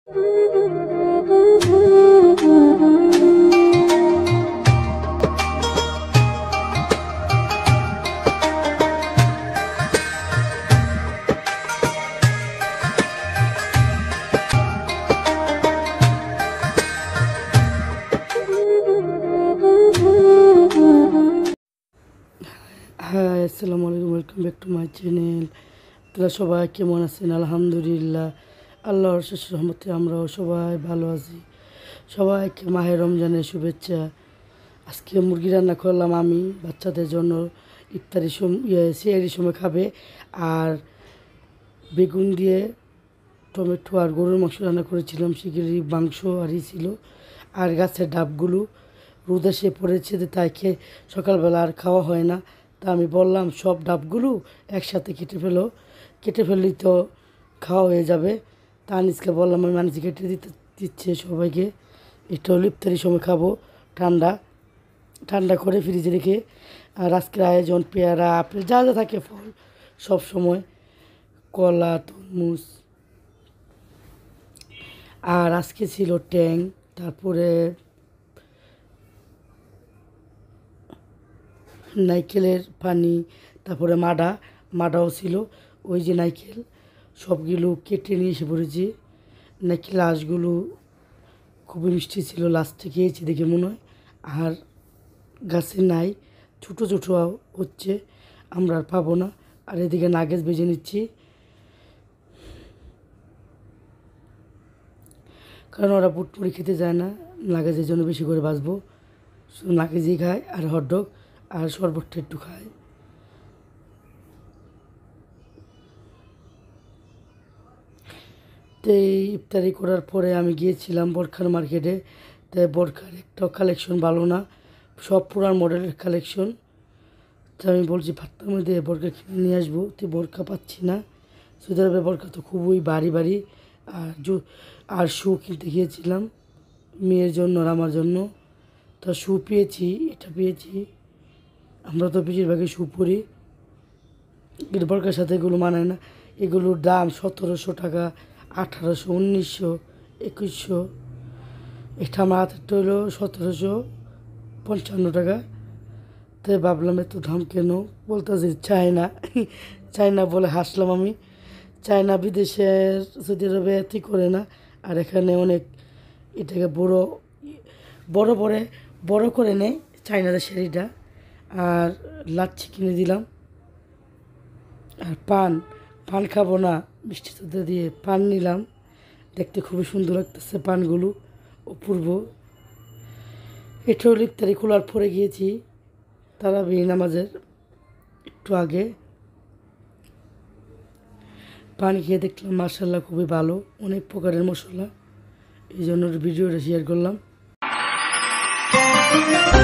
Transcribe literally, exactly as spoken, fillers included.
High আসসালামু আলাইকুম, welcome back to my channel. তোরা সবাই কেমন আছেন? আলহামদুলিল্লাহ, আল্লাহর শেষ রহমতে আমরাও সবাই ভালো আছি। সবাইকে মাহে রমজানের শুভেচ্ছা। আজকে মুরগি রান্না করলাম আমি বাচ্চাদের জন্য, ইফতারি সময় ইয়ে সিয়ারির সময় খাবে। আর বেগুন দিয়ে টমেটো আর গরুর মাংস রান্না করেছিলাম, শিগগিরই মাংস আরই ছিল। আর গাছের ডাবগুলো রোদে সে পড়েছে, তাই খেয়ে সকালবেলা আর খাওয়া হয় না। তা আমি বললাম সব ডাবগুলো একসাথে কেটে ফেলো, কেটে ফেললেই তো খাওয়া হয়ে যাবে। তা আনিসকে বললাম আমি, আনিস কেটে দিতে দিচ্ছে সবাইকে। এটা হলো ইফতারির সময় খাবো, ঠান্ডা ঠান্ডা করে ফ্রিজে রেখে। আর আজকের আয়োজন পেয়ারা, আপেল, যা যা থাকে ফল সব সময়, কলা, তরমুজ। আর আজকে ছিল ট্যাং, তারপরে নাইকেলের পানি, তারপরে মাডা মাডাও ছিল। ওই যে নাইকেল সবগুলো কেটে নিয়ে এসে পড়েছি। নাইকেল আঁশগুলো খুবই মিষ্টি ছিল, লাস্টে খেয়েছি দেখে মনে হয়। আর গাছে নাই, ছোটো ছোটো হচ্ছে, আমরা আর পাবো না। আর এদিকে নাগেজ ভেজে নিচ্ছি, কারণ ওরা পুটপুরি খেতে যায় না, নাগেজের জন্য বেশি করে বাঁচবো। শুধু নাগেজই খায়, আর হটডগ আর শরবতটা একটু খায়। তো এই ইফতারি করার পরে আমি গিয়েছিলাম বরখার মার্কেটে। তাই বরখার একটা কালেকশন ভালো না, সব পুরান মডেলের কালেকশন। তো আমি বলছি ফাত্তার মধ্যে বরখা কিনে নিয়ে আসবো, তো বরখা পাচ্ছি না। সৌদি আরবে বরখা তো খুবই ভারী ভারী। আর জু আর শু কিনতে গিয়েছিলাম মেয়ের জন্য আর আমার জন্য। তা শু পেয়েছি, এটা পেয়েছি। আমরা তো বেশিরভাগই শু পরি, কিন্তু বরখার সাথে এগুলো মানায় না। এগুলোর দাম সতেরোশো টাকা, আঠারোশো, উনিশশো, একুশশো। এটা আমার হাতেরটা হলো সতেরোশো পঞ্চান্ন টাকা। তাই ভাবলাম এত দাম কেন, বলতেছে চায়না। চায়না বলে হাসলাম আমি। চায়না বিদেশের সৌদি আরবে এতই করে না। আর এখানে অনেক এটাকে বড় বড় বড় বড় করে নেয় চায়নাদের শাড়িটা। আর লাচ্ছি কিনে দিলাম। আর পান পান খাবো না, মিষ্টি সুদ্ধা দিয়ে পান নিলাম। দেখতে খুবই সুন্দর লাগতেছে পানগুলো, অপূর্ব। এটা হলো ইফতারি খোলার পরে গিয়েছি তারাবির নামাজের একটু আগে। পানি খেয়ে দেখলাম মাশাআল্লাহ খুবই ভালো, অনেক প্রকারের মশলা। এই জন্য ভিডিওটা শেয়ার করলাম।